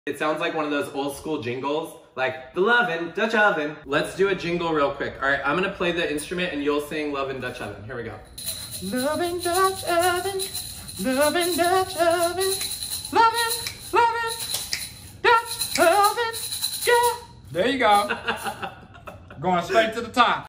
It sounds like one of those old school jingles, like the Lovin' Dutch Oven. Let's do a jingle real quick. All right, I'm gonna play the instrument and you'll sing Lovin' Dutch Oven. Here we go. Lovin' Dutch Oven, Lovin' Dutch Oven, Lovin' Dutch Oven, yeah. There you go. Going straight to the top.